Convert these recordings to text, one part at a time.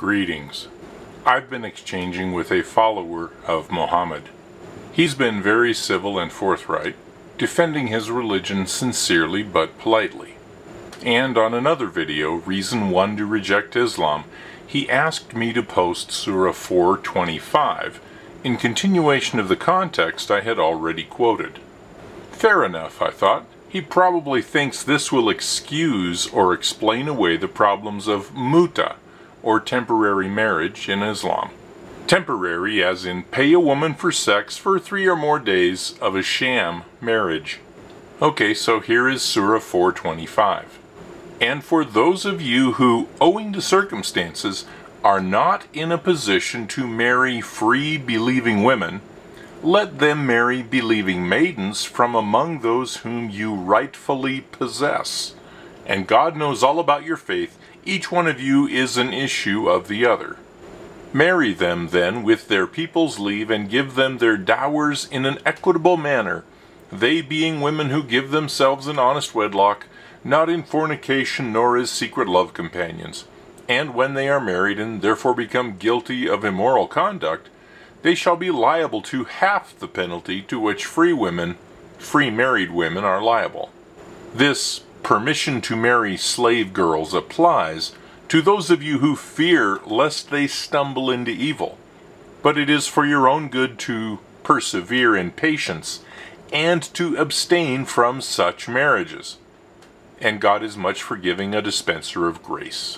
Greetings. I've been exchanging with a follower of Muhammad. He's been very civil and forthright, defending his religion sincerely but politely. And on another video, Reason 1 to Reject Islam, he asked me to post Surah 4:25 in continuation of the context I had already quoted. Fair enough, I thought. He probably thinks this will excuse or explain away the problems of muta, or temporary marriage in Islam. Temporary as in pay a woman for sex for 3 or more days of a sham marriage. Okay, so here is Surah 4:25. And for those of you who, owing to circumstances, are not in a position to marry free believing women, let them marry believing maidens from among those whom you rightfully possess. And God knows all about your faith. Each one of you is an issue of the other. Marry them then with their people's leave, and give them their dowers in an equitable manner, they being women who give themselves in honest wedlock, not in fornication nor as secret love companions. And when they are married and therefore become guilty of immoral conduct, they shall be liable to half the penalty to which free married women are liable. This permission to marry slave girls applies to those of you who fear lest they stumble into evil, but it is for your own good to persevere in patience and to abstain from such marriages. And God is much forgiving, a dispenser of grace.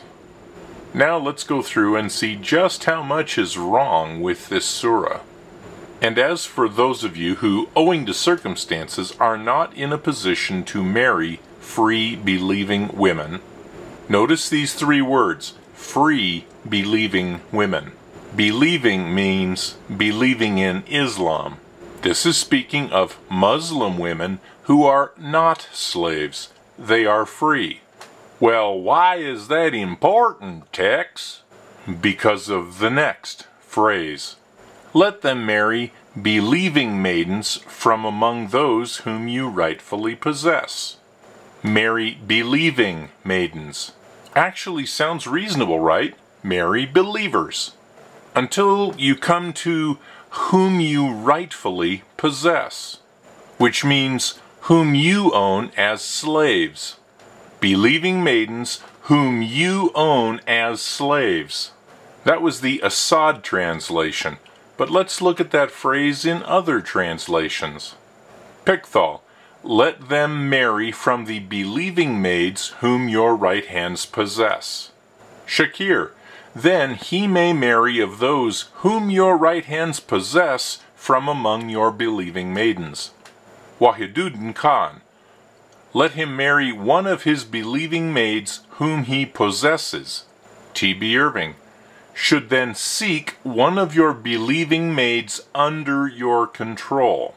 Now let's go through and see just how much is wrong with this surah. And as for those of you who, owing to circumstances, are not in a position to marry free believing women, notice these 3 words, free believing women. Believing means believing in Islam. This is speaking of Muslim women who are not slaves. They are free. Well, why is that important, Tex? Because of the next phrase. Let them marry believing maidens from among those whom you rightfully possess. Marry believing maidens. Actually sounds reasonable, right? Marry believers. Until you come to whom you rightfully possess, which means whom you own as slaves. Believing maidens whom you own as slaves. That was the Assad translation, but let's look at that phrase in other translations. Pickthall, let them marry from the believing maids whom your right hands possess. Shakir, then he may marry of those whom your right hands possess from among your believing maidens. Wahiduddin Khan, let him marry one of his believing maids whom he possesses. T.B. Irving, should then seek one of your believing maids under your control.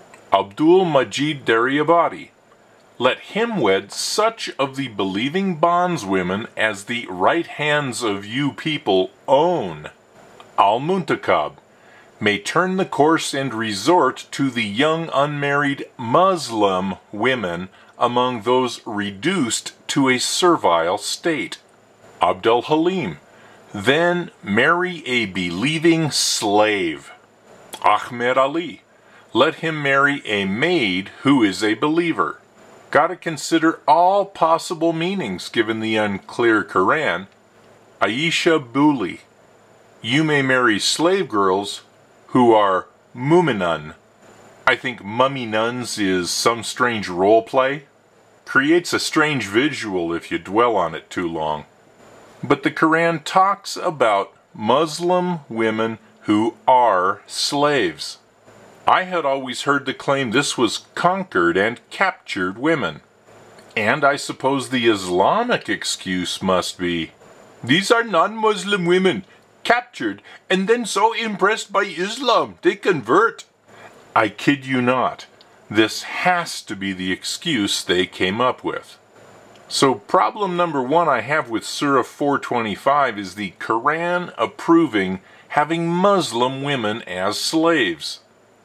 Abdul Majid Daryabadi, let him wed such of the believing bondswomen as the right hands of you people own. Al-Muntakab, may turn the course and resort to the young unmarried Muslim women among those reduced to a servile state. Abdul Halim, then marry a believing slave. Ahmed Ali, let him marry a maid who is a believer. Gotta consider all possible meanings given the unclear Quran. Aisha Buli, you may marry slave girls who are mu'minun. I think mummy nuns is some strange role play. Creates a strange visual if you dwell on it too long. But the Quran talks about Muslim women who are slaves. I had always heard the claim this was conquered and captured women. And I suppose the Islamic excuse must be, these are non-Muslim women, captured and then so impressed by Islam they convert. I kid you not. This has to be the excuse they came up with. So problem number 1 I have with Surah 4:25 is the Quran approving having Muslim women as slaves.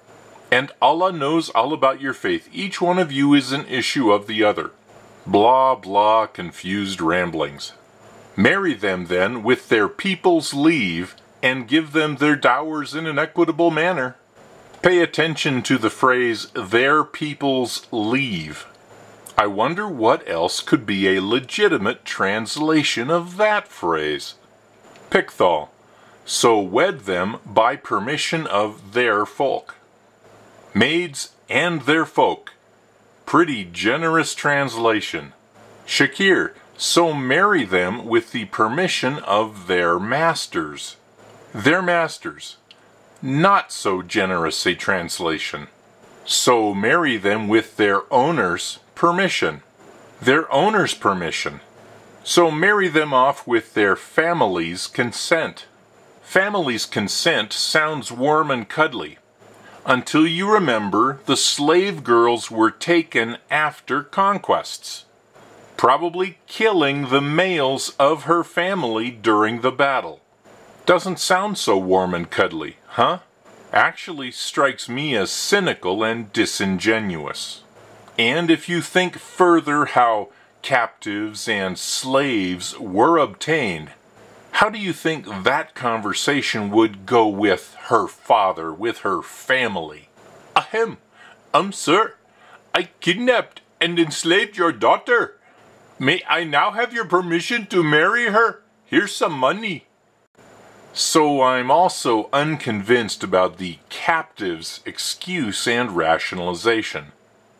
And Allah knows all about your faith. Each one of you is an issue of the other. Blah, blah, confused ramblings. Marry them then with their people's leave, and give them their dowers in an equitable manner. Pay attention to the phrase, their people's leave. I wonder what else could be a legitimate translation of that phrase. Pickthall. So wed them by permission of their folk. Maids and their folk. Pretty generous translation. Shakir. So marry them with the permission of their masters. Their masters. Not so generous a translation. So marry them with their owner's permission. Their owner's permission. So marry them off with their family's consent. Family's consent sounds warm and cuddly. Until you remember the slave girls were taken after conquests, probably killing the males of her family during the battle. Doesn't sound so warm and cuddly, huh? Actually strikes me as cynical and disingenuous. And if you think further how captives and slaves were obtained, how do you think that conversation would go with her father, with her family? Ahem, sir, I kidnapped and enslaved your daughter. May I now have your permission to marry her? Here's some money. So I'm also unconvinced about the captive's excuse and rationalization.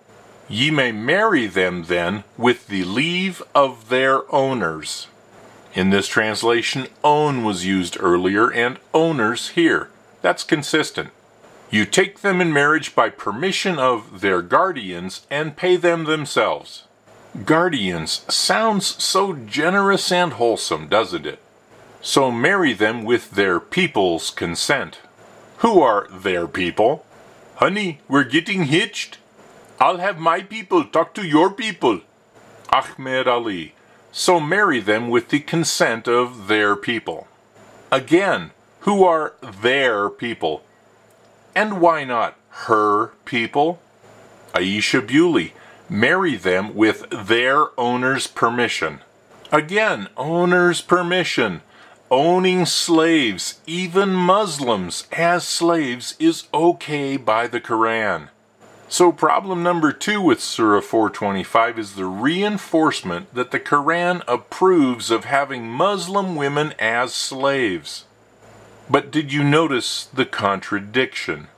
Ye may marry them then with the leave of their owners. In this translation, own was used earlier and owners here. That's consistent. You take them in marriage by permission of their guardians and pay them themselves. Guardians sounds so generous and wholesome, doesn't it? So marry them with their people's consent. Who are their people? Honey, we're getting hitched. I'll have my people talk to your people. Ahmed Ali. So marry them with the consent of their people. Again, who are their people? And why not her people? Aisha Bewley. Marry them with their owner's permission. Again, owner's permission. Owning slaves, even Muslims, as slaves is okay by the Quran. So problem number 2 with Surah 425 is the reinforcement that the Quran approves of having Muslim women as slaves. But did you notice the contradiction?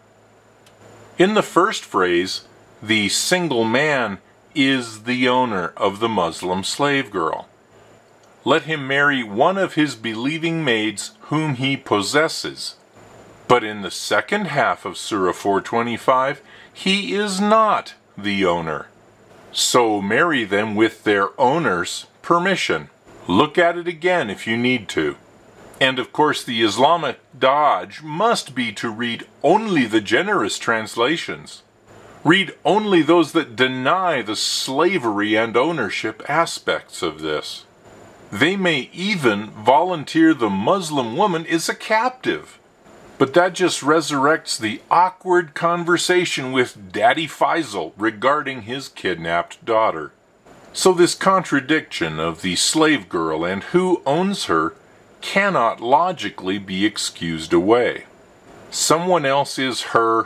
In the first phrase, the single man is the owner of the Muslim slave girl. Let him marry one of his believing maids whom he possesses. But in the second half of Surah 425, he is not the owner. So marry them with their owner's permission. Look at it again if you need to. And of course the Islamic dodge must be to read only the generous translations. Read only those that deny the slavery and ownership aspects of this. They may even volunteer the Muslim woman is a captive. But that just resurrects the awkward conversation with Daddy Faisal regarding his kidnapped daughter. So this contradiction of the slave girl and who owns her cannot logically be excused away. Someone else is her,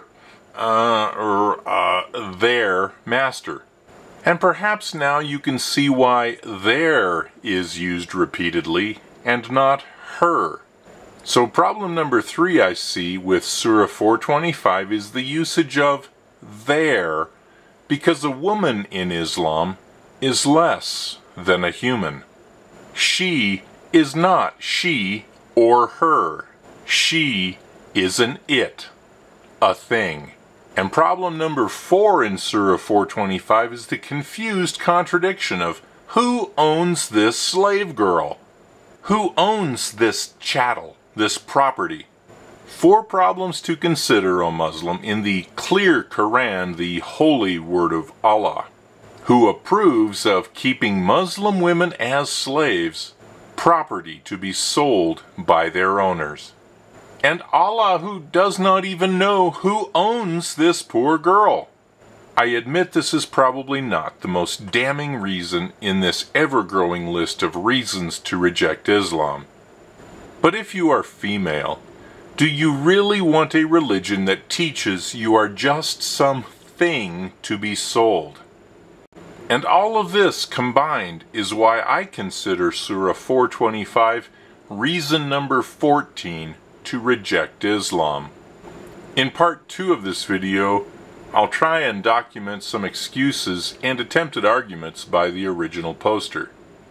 their master. And perhaps now you can see why their is used repeatedly and not her. So problem number 3 I see with Surah 425 is the usage of their, because a woman in Islam is less than a human. She is not she or her. She is an it, a thing. And problem number 4 in Surah 425 is the confused contradiction of who owns this slave girl? Who owns this chattel, this property? 4 problems to consider, O Muslim, in the clear Quran, the holy word of Allah, who approves of keeping Muslim women as slaves, property to be sold by their owners. And Allah who does not even know who owns this poor girl. I admit this is probably not the most damning reason in this ever-growing list of reasons to reject Islam. But if you are female, do you really want a religion that teaches you are just some thing to be sold? And all of this combined is why I consider Surah 425 reason number 14 to reject Islam. In part 2 of this video, I'll try and document some excuses and attempted arguments by the original poster.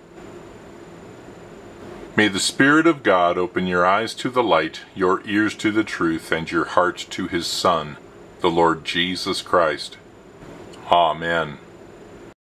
May the Spirit of God open your eyes to the light, your ears to the truth, and your heart to His Son, the Lord Jesus Christ. Amen.